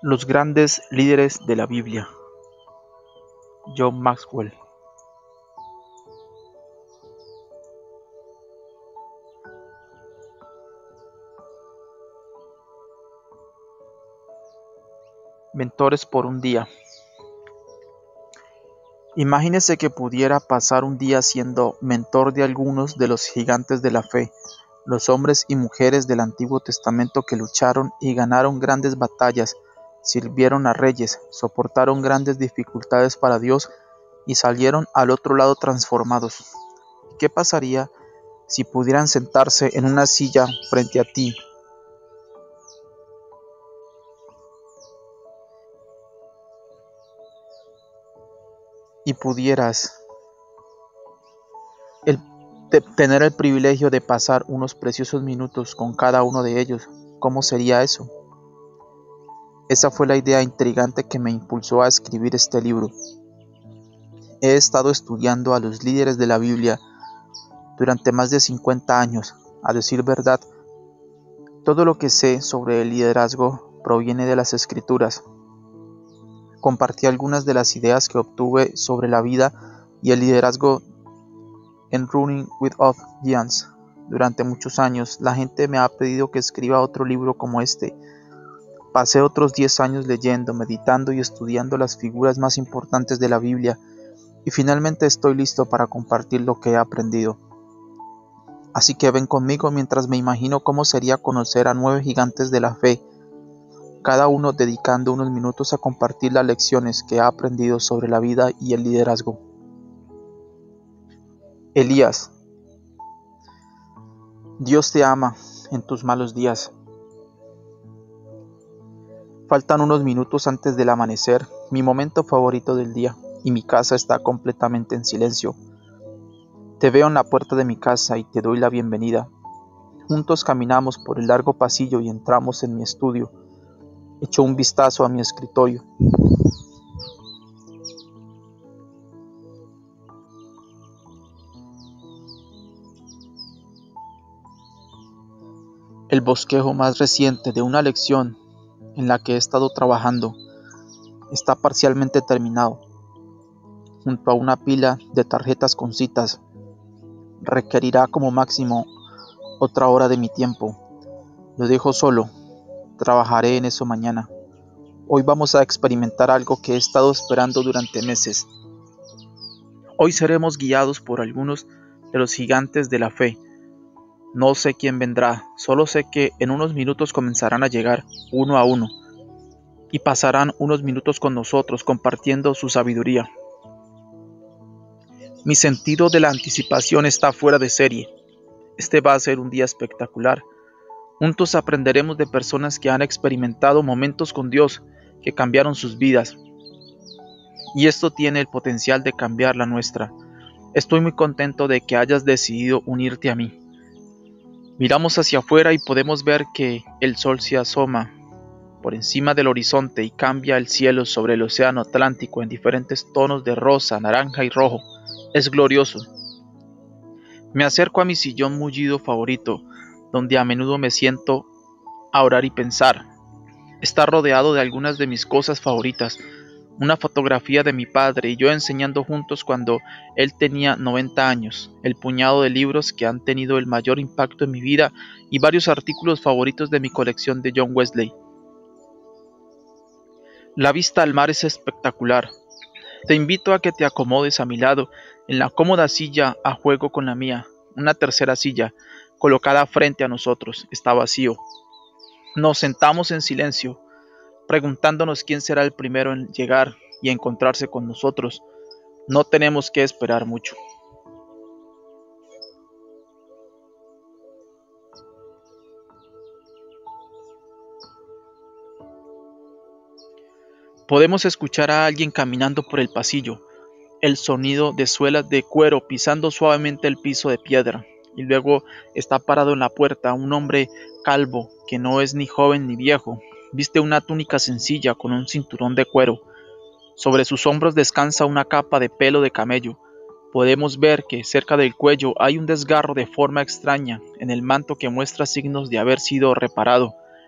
Los grandes líderes de la Biblia. John Maxwell. Mentores por un día. Imagínese que pudiera pasar un día siendo mentor de algunos de los gigantes de la fe, los hombres y mujeres del Antiguo Testamento que lucharon y ganaron grandes batallas, sirvieron a reyes, soportaron grandes dificultades para Dios y salieron al otro lado transformados. ¿Qué pasaría si pudieran sentarse en una silla frente a ti y pudieras tener el privilegio de pasar unos preciosos minutos con cada uno de ellos? ¿Cómo sería eso? Esa fue la idea intrigante que me impulsó a escribir este libro. He estado estudiando a los líderes de la Biblia durante más de 50 años. A decir verdad, todo lo que sé sobre el liderazgo proviene de las Escrituras. Compartí algunas de las ideas que obtuve sobre la vida y el liderazgo en Running Without Giants. Durante muchos años, la gente me ha pedido que escriba otro libro como este. Pasé otros 10 años leyendo, meditando y estudiando las figuras más importantes de la Biblia, y finalmente estoy listo para compartir lo que he aprendido. Así que ven conmigo mientras me imagino cómo sería conocer a 9 gigantes de la fe, cada uno dedicando unos minutos a compartir las lecciones que ha aprendido sobre la vida y el liderazgo. Elías. Dios te ama en tus malos días. Faltan unos minutos antes del amanecer, mi momento favorito del día, y mi casa está completamente en silencio. Te veo en la puerta de mi casa y te doy la bienvenida. Juntos caminamos por el largo pasillo y entramos en mi estudio. Echo un vistazo a mi escritorio. El bosquejo más reciente de una lección en la que he estado trabajando está parcialmente terminado. Junto a una pila de tarjetas con citas, requerirá como máximo otra hora de mi tiempo. Lo dejo solo. Trabajaré en eso mañana. Hoy vamos a experimentar algo que he estado esperando durante meses. Hoy seremos guiados por algunos de los gigantes de la fe. No sé quién vendrá, solo sé que en unos minutos comenzarán a llegar uno a uno y pasarán unos minutos con nosotros compartiendo su sabiduría. Mi sentido de la anticipación está fuera de serie. Este va a ser un día espectacular. Juntos aprenderemos de personas que han experimentado momentos con Dios que cambiaron sus vidas. Y esto tiene el potencial de cambiar la nuestra. Estoy muy contento de que hayas decidido unirte a mí. Miramos hacia afuera y podemos ver que el sol se asoma por encima del horizonte y cambia el cielo sobre el océano Atlántico en diferentes tonos de rosa, naranja y rojo. Es glorioso. Me acerco a mi sillón mullido favorito, donde a menudo me siento a orar y pensar. Está rodeado de algunas de mis cosas favoritas. Una fotografía de mi padre y yo enseñando juntos cuando él tenía 90 años, el puñado de libros que han tenido el mayor impacto en mi vida y varios artículos favoritos de mi colección de John Wesley. La vista al mar es espectacular. Te invito a que te acomodes a mi lado, en la cómoda silla a juego con la mía. Una tercera silla, colocada frente a nosotros, está vacío. Nos sentamos en silencio, preguntándonos quién será el primero en llegar y encontrarse con nosotros. No tenemos que esperar mucho. Podemos escuchar a alguien caminando por el pasillo, el sonido de suelas de cuero pisando suavemente el piso de piedra, y luego está parado en la puerta un hombre calvo que no es ni joven ni viejo. Viste una túnica sencilla con un cinturón de cuero. Sobre sus hombros descansa una capa de pelo de camello. Podemos ver que cerca del cuello hay un desgarro de forma extraña en el manto que muestra signos de haber sido reparado.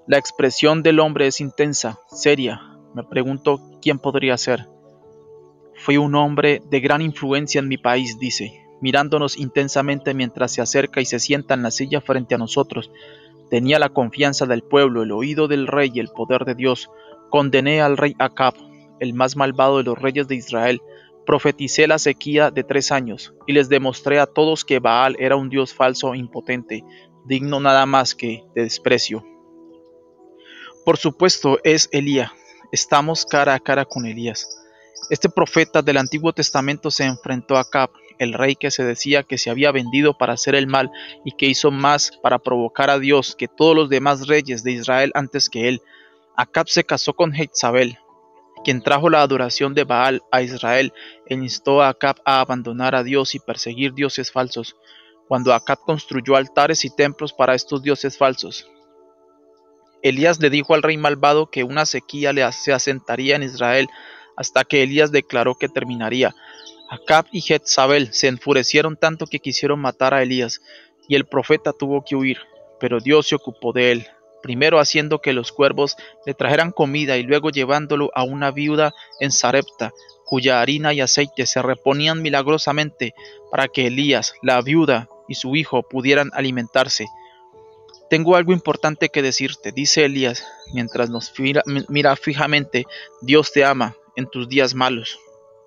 La expresión del hombre es intensa, seria. Me pregunto quién podría ser. Fui un hombre de gran influencia en mi país, dice, mirándonos intensamente mientras se acerca y se sienta en la silla frente a nosotros. Tenía la confianza del pueblo, el oído del rey y el poder de Dios. Condené al rey Acab, el más malvado de los reyes de Israel. Profeticé la sequía de 3 años, y les demostré a todos que Baal era un dios falso e impotente, digno nada más que de desprecio. Por supuesto, es Elías. Estamos cara a cara con Elías. Este profeta del Antiguo Testamento se enfrentó a Acab, el rey que se decía que se había vendido para hacer el mal y que hizo más para provocar a Dios que todos los demás reyes de Israel antes que él. Acab se casó con Jezabel, quien trajo la adoración de Baal a Israel e instó a Acab a abandonar a Dios y perseguir dioses falsos. Cuando Acab construyó altares y templos para estos dioses falsos, Elías le dijo al rey malvado que una sequía se asentaría en Israel hasta que Elías declaró que terminaría. Acab y Jezabel se enfurecieron tanto que quisieron matar a Elías, y el profeta tuvo que huir, pero Dios se ocupó de él, primero haciendo que los cuervos le trajeran comida y luego llevándolo a una viuda en Sarepta, cuya harina y aceite se reponían milagrosamente para que Elías, la viuda y su hijo pudieran alimentarse. Tengo algo importante que decirte, dice Elías, mientras nos mira fijamente. Dios te ama en tus días malos.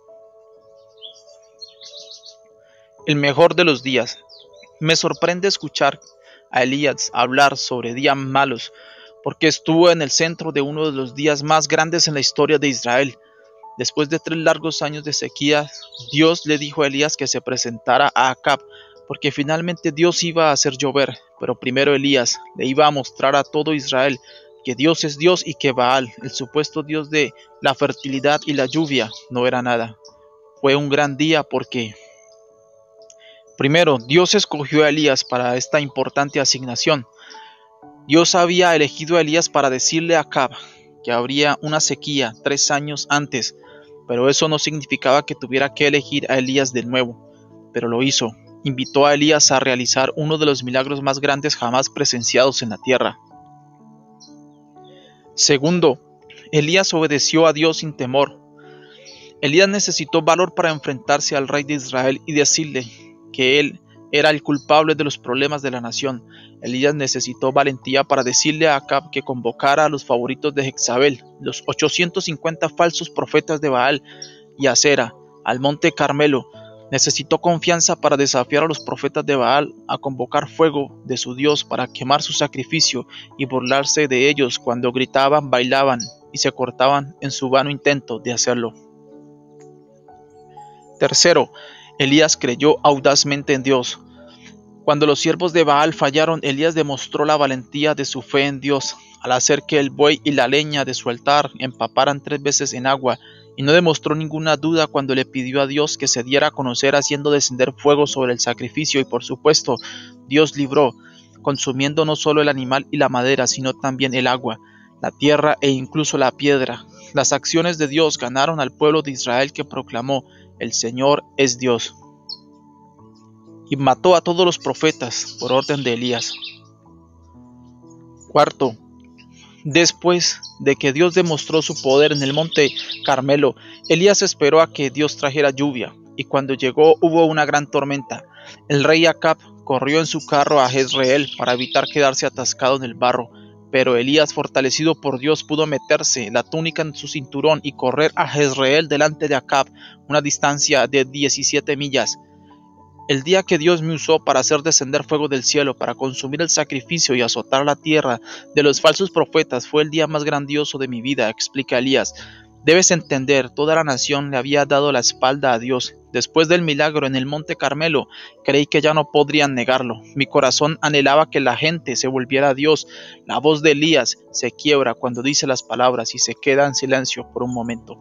El mejor de los días. Me sorprende escuchar a Elías hablar sobre días malos, porque estuvo en el centro de uno de los días más grandes en la historia de Israel. Después de 3 largos años de sequía, Dios le dijo a Elías que se presentara a Acab, porque finalmente Dios iba a hacer llover, pero primero Elías le iba a mostrar a todo Israel que Dios es Dios y que Baal, el supuesto Dios de la fertilidad y la lluvia, no era nada. Fue un gran día porque, primero, Dios escogió a Elías para esta importante asignación. Dios había elegido a Elías para decirle a Acab que habría una sequía 3 años antes, pero eso no significaba que tuviera que elegir a Elías de nuevo, pero lo hizo. Invitó a Elías a realizar uno de los milagros más grandes jamás presenciados en la tierra. Segundo, Elías obedeció a Dios sin temor. Elías necesitó valor para enfrentarse al rey de Israel y decirle que él era el culpable de los problemas de la nación. Elías necesitó valentía para decirle a Acab que convocara a los favoritos de Jezabel, los 850 falsos profetas de Baal y Acera, al monte Carmelo. Necesitó confianza para desafiar a los profetas de Baal a convocar fuego de su Dios para quemar su sacrificio y burlarse de ellos cuando gritaban, bailaban y se cortaban en su vano intento de hacerlo. Tercero, Elías creyó audazmente en Dios. Cuando los siervos de Baal fallaron, Elías demostró la valentía de su fe en Dios al hacer que el buey y la leña de su altar empaparan 3 veces en agua, y no demostró ninguna duda cuando le pidió a Dios que se diera a conocer haciendo descender fuego sobre el sacrificio, y por supuesto, Dios libró, consumiendo no solo el animal y la madera, sino también el agua, la tierra e incluso la piedra. Las acciones de Dios ganaron al pueblo de Israel, que proclamó: el Señor es Dios, y mató a todos los profetas por orden de Elías. Cuarto, después de que Dios demostró su poder en el monte Carmelo, Elías esperó a que Dios trajera lluvia, y cuando llegó hubo una gran tormenta. El rey Acab corrió en su carro a Jezreel para evitar quedarse atascado en el barro, pero Elías, fortalecido por Dios, pudo meterse la túnica en su cinturón y correr a Jezreel delante de Acab, una distancia de 17 millas. El día que Dios me usó para hacer descender fuego del cielo, para consumir el sacrificio y azotar la tierra de los falsos profetas, fue el día más grandioso de mi vida, explica Elías. Debes entender, toda la nación le había dado la espalda a Dios. Después del milagro en el monte Carmelo, creí que ya no podrían negarlo. Mi corazón anhelaba que la gente se volviera a Dios. La voz de Elías se quiebra cuando dice las palabras y se queda en silencio por un momento.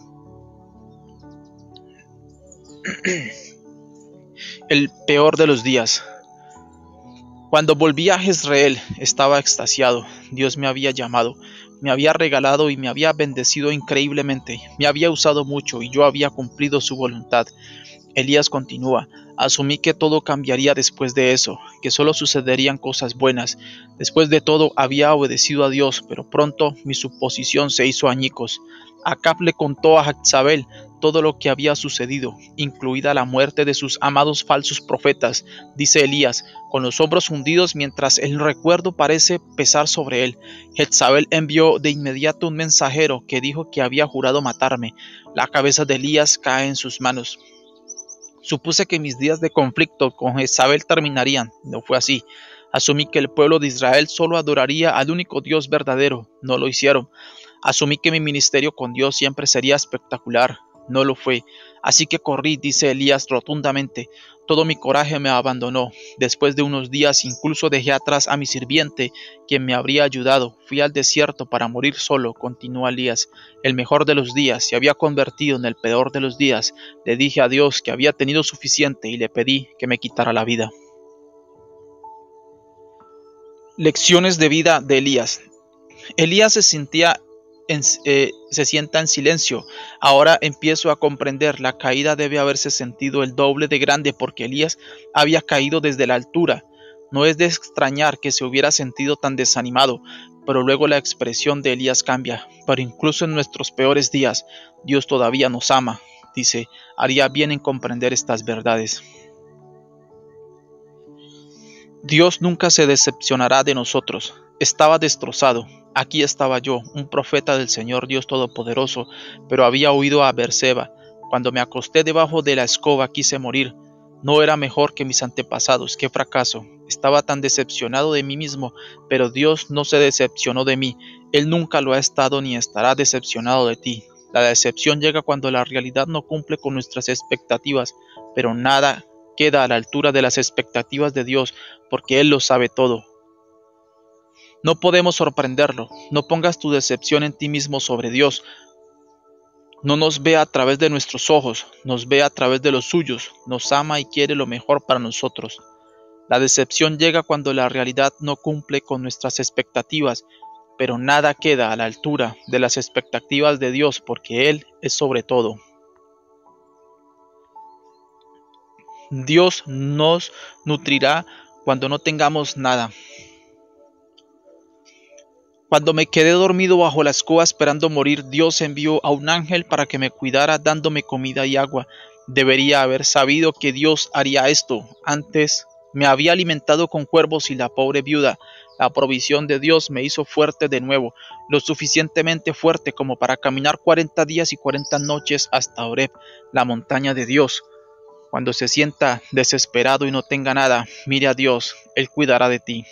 El peor de los días. Cuando volví a Jezreel estaba extasiado. Dios me había llamado. me había regalado y me había bendecido increíblemente, me había usado mucho y yo había cumplido su voluntad. Elías continúa: asumí que todo cambiaría después de eso, que solo sucederían cosas buenas. Después de todo, había obedecido a Dios, pero pronto mi suposición se hizo añicos. Acab le contó a Jezabel todo lo que había sucedido, incluida la muerte de sus amados falsos profetas. Dice Elías, con los hombros hundidos mientras el recuerdo parece pesar sobre él. Jezabel envió de inmediato un mensajero que dijo que había jurado matarme. La cabeza de Elías cae en sus manos. Supuse que mis días de conflicto con Jezabel terminarían. No fue así. Asumí que el pueblo de Israel solo adoraría al único Dios verdadero. No lo hicieron. Asumí que mi ministerio con Dios siempre sería espectacular. No lo fue. Así que corrí, dice Elías rotundamente. Todo mi coraje me abandonó. Después de unos días incluso dejé atrás a mi sirviente, quien me habría ayudado. Fui al desierto para morir solo, continúa Elías. El mejor de los días se había convertido en el peor de los días. Le dije a Dios que había tenido suficiente y le pedí que me quitara la vida. Lecciones de vida de Elías. Elías se sienta en silencio. Ahora empiezo a comprender. La caída debe haberse sentido el doble de grande porque Elías había caído desde la altura. No es de extrañar que se hubiera sentido tan desanimado, pero luego la expresión de Elías cambia. Pero incluso en nuestros peores días, Dios todavía nos ama. Dice, haría bien en comprender estas verdades. Dios nunca se decepcionará de nosotros. Estaba destrozado. Aquí estaba yo, un profeta del Señor Dios Todopoderoso, pero había huido a Beerseba. Cuando me acosté debajo de la escoba quise morir. No era mejor que mis antepasados. ¡Qué fracaso! Estaba tan decepcionado de mí mismo, pero Dios no se decepcionó de mí. Él nunca lo ha estado ni estará decepcionado de ti. La decepción llega cuando la realidad no cumple con nuestras expectativas, pero nada queda a la altura de las expectativas de Dios, porque Él lo sabe todo. No podemos sorprenderlo. No pongas tu decepción en ti mismo sobre Dios. No nos ve a través de nuestros ojos, nos ve a través de los suyos, nos ama y quiere lo mejor para nosotros. La decepción llega cuando la realidad no cumple con nuestras expectativas, pero nada queda a la altura de las expectativas de Dios, porque Él es sobre todo. Dios nos nutrirá cuando no tengamos nada. Cuando me quedé dormido bajo la escoba esperando morir, Dios envió a un ángel para que me cuidara dándome comida y agua. Debería haber sabido que Dios haría esto. Antes me había alimentado con cuervos y la pobre viuda. La provisión de Dios me hizo fuerte de nuevo, lo suficientemente fuerte como para caminar 40 días y 40 noches hasta Horeb, la montaña de Dios. Cuando se sienta desesperado y no tenga nada, mire a Dios, Él cuidará de ti.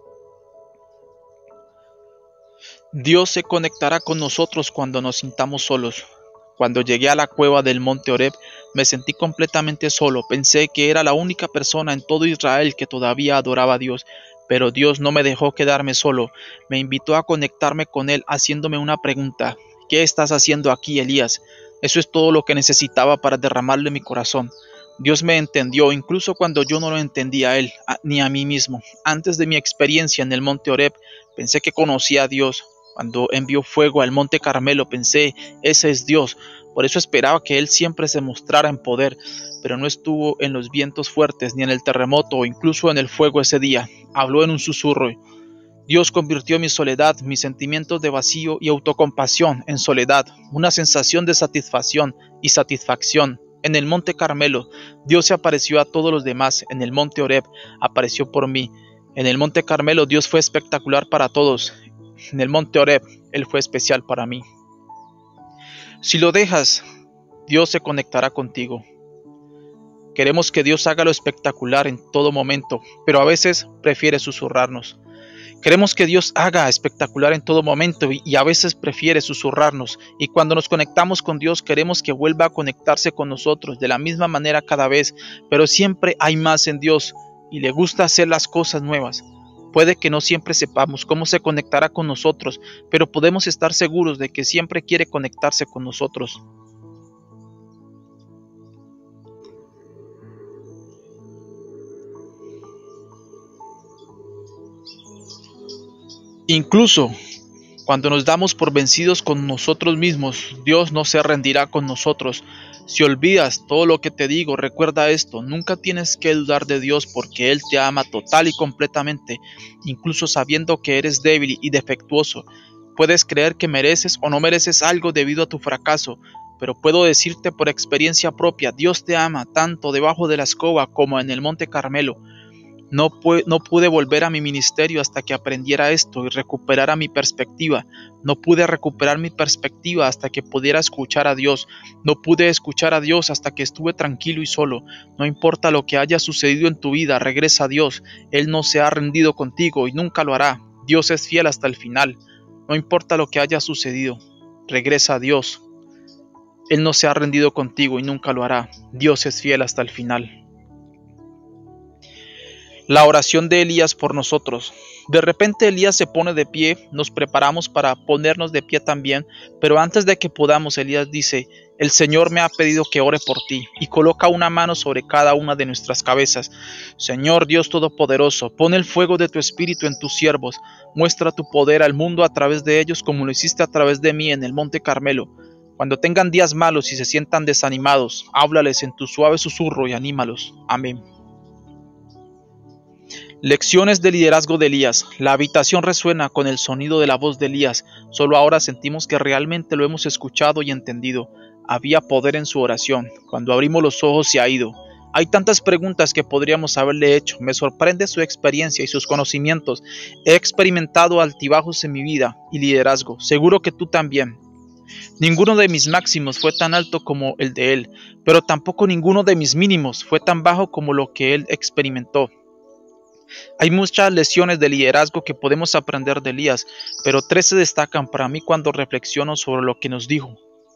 Dios se conectará con nosotros cuando nos sintamos solos. Cuando llegué a la cueva del monte Horeb, me sentí completamente solo. Pensé que era la única persona en todo Israel que todavía adoraba a Dios, pero Dios no me dejó quedarme solo. Me invitó a conectarme con Él haciéndome una pregunta. ¿Qué estás haciendo aquí, Elías? Eso es todo lo que necesitaba para derramarle mi corazón. Dios me entendió, incluso cuando yo no lo entendía a Él, ni a mí mismo. Antes de mi experiencia en el monte Horeb, pensé que conocía a Dios. Cuando envió fuego al monte Carmelo pensé, ese es Dios. Por eso esperaba que Él siempre se mostrara en poder, pero no estuvo en los vientos fuertes, ni en el terremoto, o incluso en el fuego ese día. Habló en un susurro. Dios convirtió mi soledad, mis sentimientos de vacío y autocompasión en soledad, una sensación de satisfacción y satisfacción. En el monte Carmelo, Dios se apareció a todos los demás. En el monte Horeb, apareció por mí. En el monte Carmelo, Dios fue espectacular para todos. En el monte Horeb, Él fue especial para mí. Si lo dejas, Dios se conectará contigo. Queremos que Dios haga lo espectacular en todo momento, pero a veces prefiere susurrarnos. Queremos que Dios haga espectacular en todo momento y a veces prefiere susurrarnos. Y cuando nos conectamos con Dios, queremos que vuelva a conectarse con nosotros de la misma manera cada vez, pero siempre hay más en Dios y le gusta hacer las cosas nuevas. Puede que no siempre sepamos cómo se conectará con nosotros, pero podemos estar seguros de que siempre quiere conectarse con nosotros. Incluso Cuando nos damos por vencidos con nosotros mismos, Dios no se rendirá con nosotros. Si olvidas todo lo que te digo, recuerda esto: nunca tienes que dudar de Dios, porque Él te ama total y completamente, incluso sabiendo que eres débil y defectuoso. Puedes creer que mereces o no mereces algo debido a tu fracaso, pero puedo decirte por experiencia propia: Dios te ama tanto debajo de la escoba como en el Monte Carmelo. No pude volver a mi ministerio hasta que aprendiera esto y recuperara mi perspectiva. No pude recuperar mi perspectiva hasta que pudiera escuchar a Dios. No pude escuchar a Dios hasta que estuve tranquilo y solo. No importa lo que haya sucedido en tu vida, regresa a Dios. Él no se ha rendido contigo y nunca lo hará. Dios es fiel hasta el final. No importa lo que haya sucedido, regresa a Dios. Él no se ha rendido contigo y nunca lo hará. Dios es fiel hasta el final. La oración de Elías por nosotros. De repente Elías se pone de pie, nos preparamos para ponernos de pie también, pero antes de que podamos, Elías dice: el Señor me ha pedido que ore por ti, y coloca una mano sobre cada una de nuestras cabezas. Señor Dios Todopoderoso, pon el fuego de tu Espíritu en tus siervos, muestra tu poder al mundo a través de ellos como lo hiciste a través de mí en el Monte Carmelo. Cuando tengan días malos y se sientan desanimados, háblales en tu suave susurro y anímalos. Amén. Lecciones de liderazgo de Elías. La habitación resuena con el sonido de la voz de Elías. Solo ahora sentimos que realmente lo hemos escuchado y entendido. Había poder en su oración. Cuando abrimos los ojos se ha ido. Hay tantas preguntas que podríamos haberle hecho. Me sorprende su experiencia y sus conocimientos. He experimentado altibajos en mi vida y liderazgo. Seguro que tú también. Ninguno de mis máximos fue tan alto como el de él, pero tampoco ninguno de mis mínimos fue tan bajo como lo que él experimentó. Hay muchas lecciones de liderazgo que podemos aprender de Elías, pero 3 se destacan para mí cuando reflexiono sobre lo que nos dijo.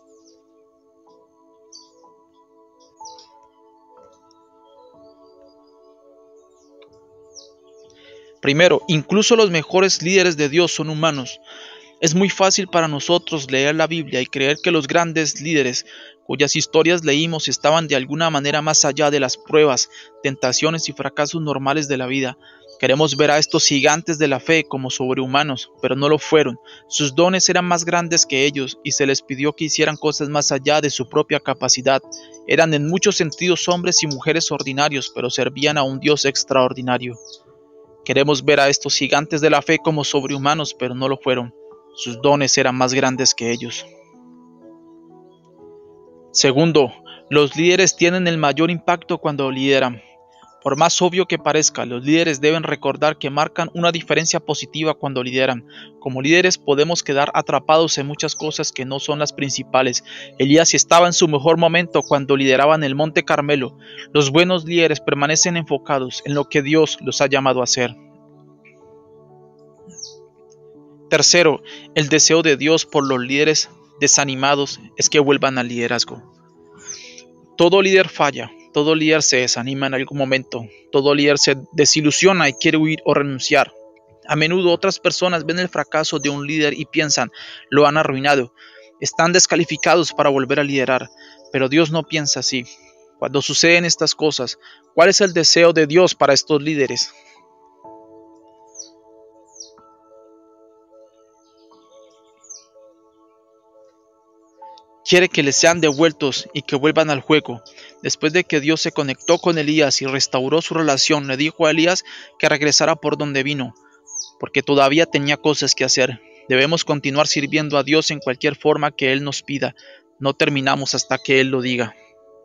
Primero, incluso los mejores líderes de Dios son humanos. Es muy fácil para nosotros leer la Biblia y creer que los grandes líderes cuyas historias leímos estaban de alguna manera más allá de las pruebas, tentaciones y fracasos normales de la vida. Queremos ver a estos gigantes de la fe como sobrehumanos, pero no lo fueron. Sus dones eran más grandes que ellos y se les pidió que hicieran cosas más allá de su propia capacidad. Eran en muchos sentidos hombres y mujeres ordinarios, pero servían a un Dios extraordinario. Queremos ver a estos gigantes de la fe como sobrehumanos, pero no lo fueron. Sus dones eran más grandes que ellos. Segundo, los líderes tienen el mayor impacto cuando lideran. Por más obvio que parezca, los líderes deben recordar que marcan una diferencia positiva cuando lideran. Como líderes podemos quedar atrapados en muchas cosas que no son las principales. Elías estaba en su mejor momento cuando lideraba en el Monte Carmelo. Los buenos líderes permanecen enfocados en lo que Dios los ha llamado a hacer. Tercero, el deseo de Dios por los líderes desanimados es que vuelvan al liderazgo. Todo líder falla, todo líder se desanima en algún momento, todo líder se desilusiona y quiere huir o renunciar. A menudo otras personas ven el fracaso de un líder y piensan: lo han arruinado, están descalificados para volver a liderar, pero Dios no piensa así. Cuando suceden estas cosas, ¿cuál es el deseo de Dios para estos líderes? Quiere que les sean devueltos y que vuelvan al juego. Después de que Dios se conectó con Elías y restauró su relación, le dijo a Elías que regresara por donde vino, porque todavía tenía cosas que hacer. Debemos continuar sirviendo a Dios en cualquier forma que Él nos pida. No terminamos hasta que Él lo diga.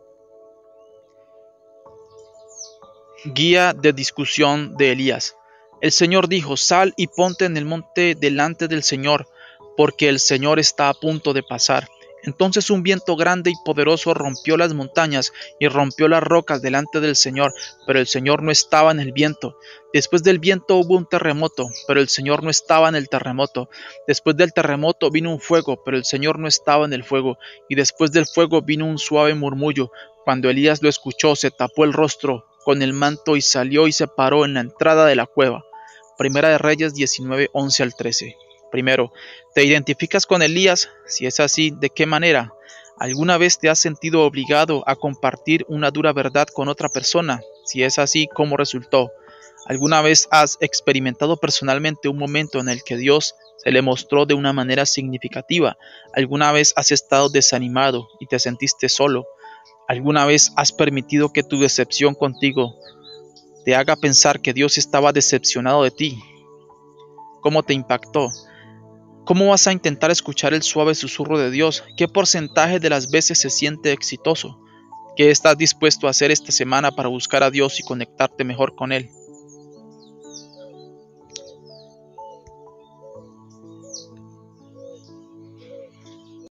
Guía de discusión de Elías. El Señor dijo: sal y ponte en el monte delante del Señor, porque el Señor está a punto de pasar. Entonces un viento grande y poderoso rompió las montañas y rompió las rocas delante del Señor, pero el Señor no estaba en el viento. Después del viento hubo un terremoto, pero el Señor no estaba en el terremoto. Después del terremoto vino un fuego, pero el Señor no estaba en el fuego. Y después del fuego vino un suave murmullo. Cuando Elías lo escuchó, se tapó el rostro con el manto y salió y se paró en la entrada de la cueva. Primera de Reyes 19, 11 al 13. Primero, ¿te identificas con Elías? Si es así, ¿de qué manera? ¿Alguna vez te has sentido obligado a compartir una dura verdad con otra persona? Si es así, ¿cómo resultó? ¿Alguna vez has experimentado personalmente un momento en el que Dios se le mostró de una manera significativa? ¿Alguna vez has estado desanimado y te sentiste solo? ¿Alguna vez has permitido que tu decepción contigo te haga pensar que Dios estaba decepcionado de ti? ¿Cómo te impactó? ¿Cómo vas a intentar escuchar el suave susurro de Dios? ¿Qué porcentaje de las veces se siente exitoso? ¿Qué estás dispuesto a hacer esta semana para buscar a Dios y conectarte mejor con Él?